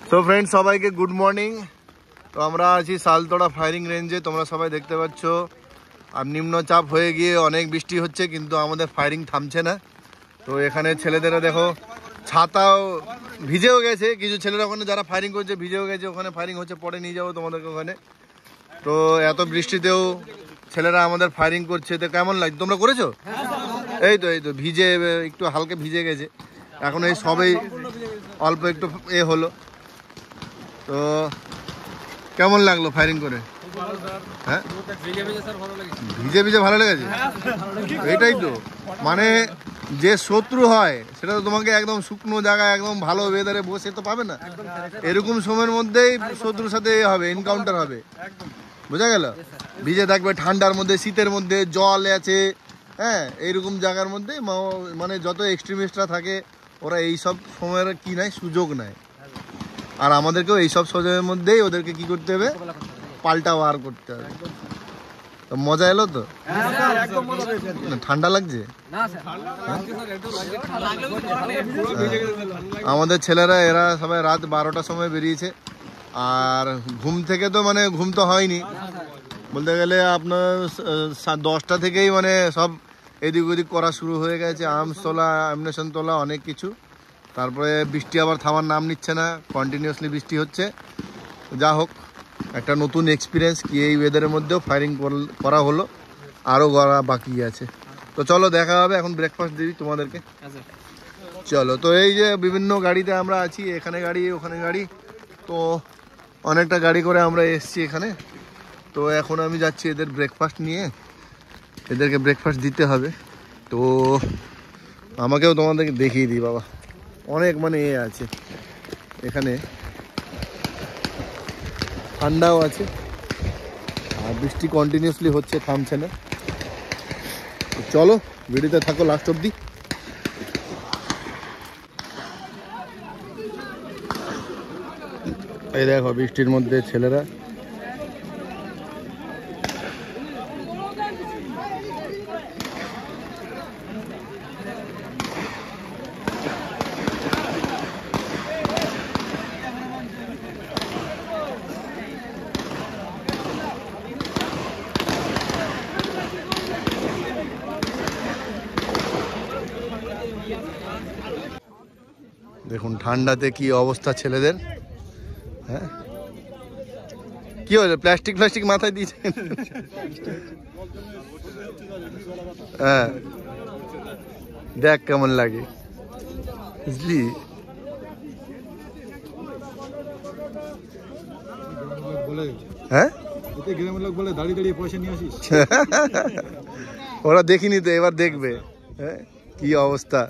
So friends, সবাইকে good morning. তো আমরা আছি সালতোড়া ফায়ারিং রেঞ্জে, তোমরা সবাই দেখতে পাচ্ছ। আর নিম্নচাপ হয়ে গিয়ে অনেক বৃষ্টি হচ্ছে, কিন্তু আমাদের ফায়ারিং থামছে না। তো এখানে ছেলেদেরা দেখো ছাতাও ভিজেও গেছে, কিছু ছেলেরা ওখানে যারা ফায়ারিং করছে ভিজেও গেছে, ওখানে ফায়ারিং হচ্ছে, পরে নিয়ে যাবো তোমাদেরকে ওখানে। তো এত বৃষ্টিতেও ছেলেরা আমাদের ফায়ারিং করছে, তো কেমন লাগছে? তোমরা করেছো? এই তো ভিজে, একটু হালকা ভিজে গেছে, এখন এই সবেই অল্প একটু হলো। তো কেমন লাগলো ফায়ারিং করে? হ্যাঁ, ভিজে ভিজে ভালো লেগেছে। এটাই তো মানে, যে শত্রু হয় সেটা তো তোমাকে একদম শুকনো জায়গায় একদম ভালো ওয়েদারে বসে তো পাবে না। এরকম সময়ের মধ্যেই শত্রুর সাথে হবে, এনকাউন্টার হবে, বোঝা গেল? ভিজে থাকবে ঠান্ডার মধ্যে, শীতের মধ্যে, জল আছে, হ্যাঁ, এইরকম জায়গার মধ্যে মানে যত এক্সট্রিমিস্টরা থাকে ওরা এইসব সময়ের কি নাই, সুযোগ নেয়। আর আমাদেরকেও এইসব সুযোগের মধ্যেই ওদেরকে কি করতে হবে, পাল্টা ওয়ার করতে হবে। তো মজা এলো তো? ঠান্ডা লাগছে? আমাদের ছেলেরা এরা সবাই রাত 12টার সময় বেরিয়েছে। আর ঘুম থেকে তো মানে ঘুম তো হয়নি বলতে গেলে, আপনার 10টা থেকেই মানে সব এদিক ওদিক করা শুরু হয়ে গেছে, আর্মস তোলা, অ্যামুনিশন তোলা, অনেক কিছু। তারপরে বৃষ্টি আবার থামার নাম নিচ্ছে না, কন্টিনিউয়াসলি বৃষ্টি হচ্ছে। যা হোক, একটা নতুন এক্সপিরিয়েন্স কি এই ওয়েদারের মধ্যেও ফায়ারিং করা হলো, আরও করা বাকি আছে। তো চলো দেখা হবে, এখন ব্রেকফাস্ট দিই তোমাদেরকে। চলো, তো এই যে বিভিন্ন গাড়িতে আমরা আছি, এখানে গাড়ি ওখানে গাড়ি, তো অনেকটা গাড়ি করে আমরা এসছি এখানে। তো এখন আমি যাচ্ছি এদের ব্রেকফাস্ট নিয়ে, এদেরকে ব্রেকফাস্ট দিতে হবে। তো আমাকেও তোমাদেরকে দেখিয়ে দিই বাবা, অনেক মানে আছে এখানে, ঠান্ডাও আছে আর বৃষ্টি কন্টিনিউয়াসলি হচ্ছে, থামছে না। চলো ভিডিওতে থাকো লাস্ট অবধি। এই দেখো বৃষ্টির মধ্যে ছেলেরা, দেখুন ঠান্ডাতে কি অবস্থা ছেলেদের। হ্যাঁ, কি হলো, প্লাস্টিক মাথায় দিয়েছে? হ্যাঁ, দেখ কেমন লাগে, বুঝলি? হ্যাঁ, ওরা দেখিনি তো, এবার দেখবে। হ্যাঁ, কি অবস্থা,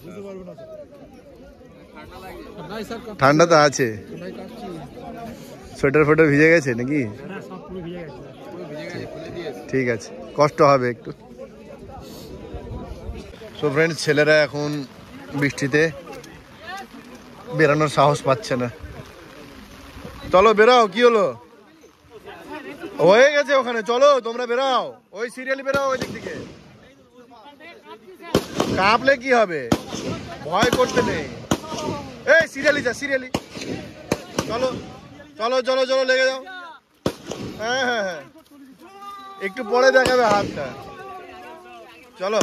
ঠান্ডা তো আছে। সোয়েটার ফোয়েটার ভিজে গেছে নাকি? ঠিক আছে, কষ্ট হবে একটু। সো ফ্রেন্ডস, ছেলেরা এখন বৃষ্টিতে বেরানোর সাহস পাচ্ছে না। চলো বেরাও, কি হলো, হয়ে গেছে ওখানে, চলো তোমরা বেরাও, ওই সিরিয়ালি বেরাও ওই দিক থেকে। কাঁপলে কি হবে, ভয় করতে নেই। এই সিরিয়ালি যা, সিরিয়ালি, চলো চলো চলো চলো, লেগে যাও। হ্যাঁ হ্যাঁ হ্যাঁ, একটু পরে দেখাবে হাতটা। চলো,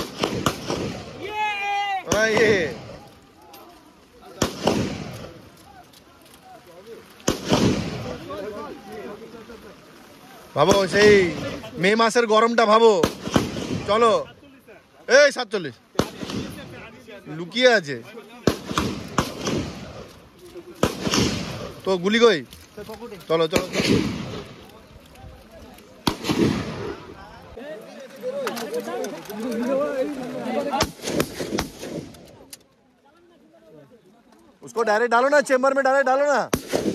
ভাবো সেই মে মাসের গরমটা ভাবো। চলো, এই 47 লুকিয়ে আছে তো, গুলি কই? চলো চলো চলো। उसको डायरेक्ट डालो ना, चेम्बर में डायरेक्ट डालो ना।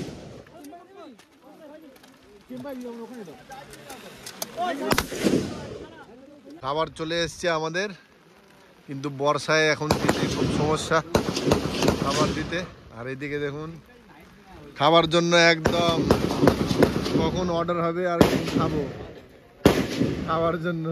খাবার চলে এসছে আমাদের, কিন্তু বর্ষায় এখন দিতে খুব সমস্যা খাবার দিতে। আর এদিকে দেখুন, খাবার জন্য একদম কখন অর্ডার হবে আর কখন খাবো, খাওয়ার জন্য।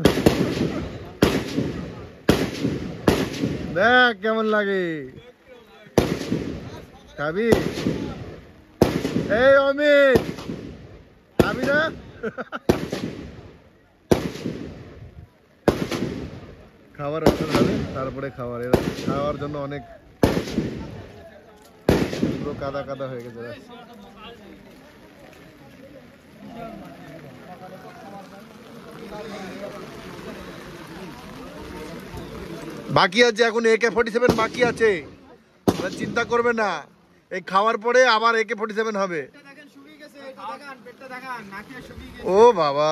দেখ কেমন লাগে, খাবি? এই অমিত, আমি না খাবার অর্ডার হবে, তারপরে খাওয়ার জন্য অনেক পুরো কাদা কাদা হয়ে গেছে। বাকি আছে এখন AK-47 বাকি আছে, চিন্তা করবে না, এই খাওয়ার পরে আবার AK-47 হবে। ও বাবা,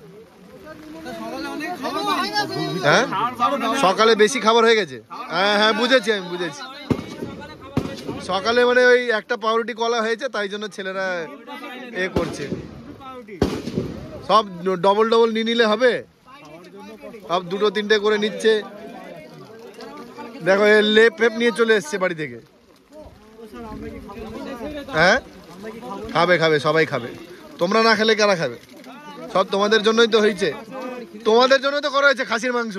হ্যাঁ সকালে বেশি খাবার হয়ে গেছে। হ্যাঁ হ্যাঁ বুঝেছি, আমি বুঝেছি। সকালে মানে ওই একটা পাউরুটি কলা হয়েছে, তাই জন্য ছেলেরা এ করছে। সব ডবল ডবল নিয়ে নিলে হবে, সব দুটো তিনটে করে নিচ্ছে। দেখো লেপ ফেপ নিয়ে চলে এসছে বাড়ি থেকে। হ্যাঁ খাবে খাবে, সবাই খাবে। তোমরা না খেলে কারা খাবে? সব তোমাদের জন্যই তো হয়েছে, তোমাদের জন্য তো করা হয়েছে খাসির মাংস।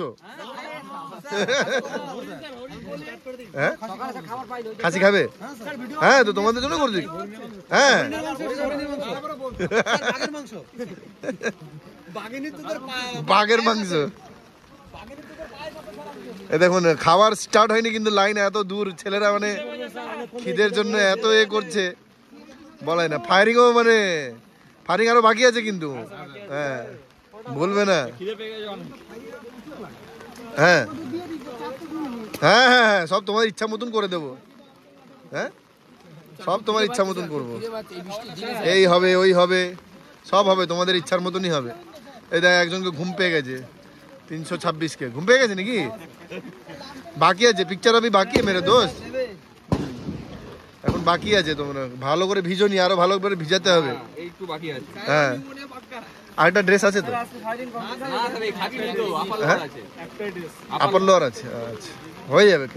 হ্যাঁ খাসি খাবে? হ্যাঁ তো তোমাদের জন্য করছি। হ্যাঁ বাঘের মাংস। এ দেখুন খাবার স্টার্ট হয়নি কিন্তু লাইন এত দূর, ছেলেরা মানে খিদের জন্য এত এ করছে বলাই না। ফায়ারিংও মানে ফায়ারিং আরো বাকি আছে কিন্তু। হ্যাঁ বলবে না। হ্যাঁ হ্যাঁ হ্যাঁ হ্যাঁ সব তোমার ইচ্ছা মতন করে দেবো। হ্যাঁ সব তোমার ইচ্ছা মতন করবো, এই হবে ওই হবে, সব হবে তোমাদের ইচ্ছার মতনই হবে। এই দেখ একজনকে ঘুম পেয়ে গেছে, 326-কে ঘুম পেয়ে গেছে নাকি? বাকি আছে পিকচার, আমি বাকি মেরে দোস্ত, এখন বাকি আছে। তোমরা ভালো করে ভিজোনি, আরো ভালো করে ভিজাতে হবে। হ্যাঁ আরেকটা ড্রেস আছে তো, আপার লোয়ার আছে, আচ্ছা হয়ে যাবে।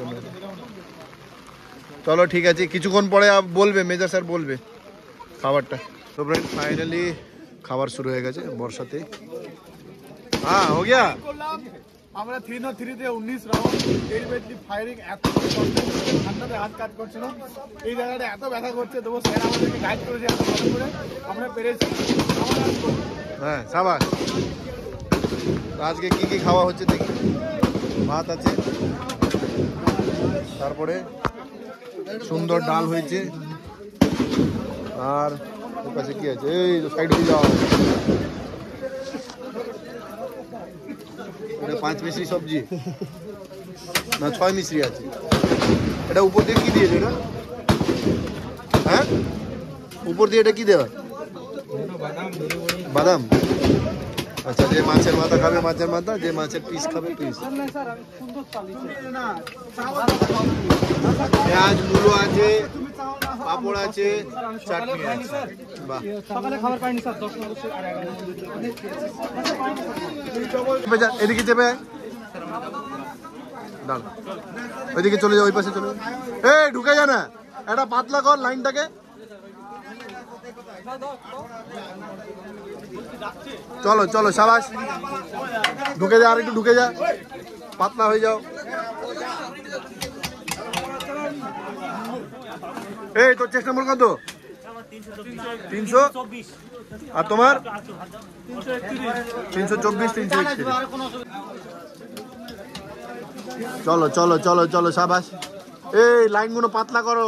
চলো ঠিক আছে, কিছুক্ষণ পরে বলবে মেজর স্যার, বলবে খাবারটা। তো ফ্রেন্ড ফাইনালি খাবার শুরু হয়ে গেছে বর্ষাতে। হ্যাঁ হো গিয়া। আমরা 303-তে 19 রাউন্ড ডেলিভারি ফায়ারিং, এত ঠান্ডাতে হাত কাজ করছিল, এই জায়গাটা এত ব্যথা করছে, তবু স্যার আমাদেরকে গাইড করেছে, এত ভালো করে আমরা পেরেছি। হ্যাঁ সাবাস। আজকে কি কি খাওয়া হচ্ছে দেখি। ভাত আছে, তারপরে সুন্দর ডাল হয়েছে, আর ওর কাছে কি আছে, এই সাইড হয়ে যাও, এটা 5 মিশ্রি সবজি না 6 মিশ্রি আছে। এটা উপর দিয়ে কি দিয়েছে এটা? হ্যাঁ উপর দিয়ে এটা কি দেওয়া? বাদাম। আচ্ছা যে মাছের মাথা খাবে মাছের মাথা, যে মাছের পিস খাবে পিস। পেঁয়াজ মূলো আছে, পাপড় আছে, চাটনি আছে। বাহ এদিকে চেপে ডাল, ওইদিকে চলে যাও, ওই পাশে চলে যাও। এই ঢুকে যা না, একটা পাতলা কর লাইনটাকে। চলো চলো সাবাস, ঢুকে যা, আর একটু ঢুকে যা, পাতলা হয়ে যাও। এই তোর চেষ্টা নম্বর কত? 300। আর তোমার 324, 331। চলো চলো চলো চলো সাবাস। এই লাইনগুলো পাতলা করো।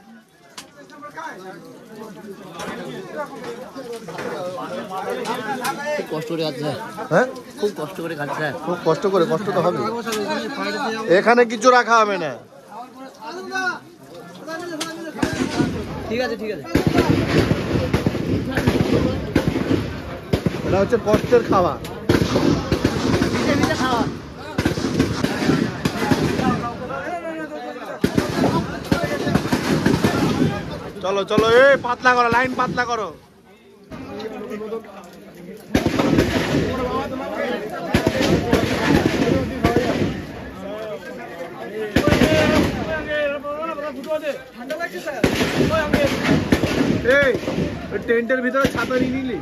কষ্ট করে খাচ্ছে, হ্যাঁ খুব কষ্ট করে খাচ্ছে, খুব কষ্ট করে, কষ্ট তো হবে। এখানে কিছু রাখা হবে না। ঠিক আছে ঠিক আছে। এটা হচ্ছে কষ্টের খাওয়া। চলো চলো, এই পাতলা করো, লাইন পাতলা করো। এই টেন্টের ভিতরে ছাতা নিয়ে নিলি?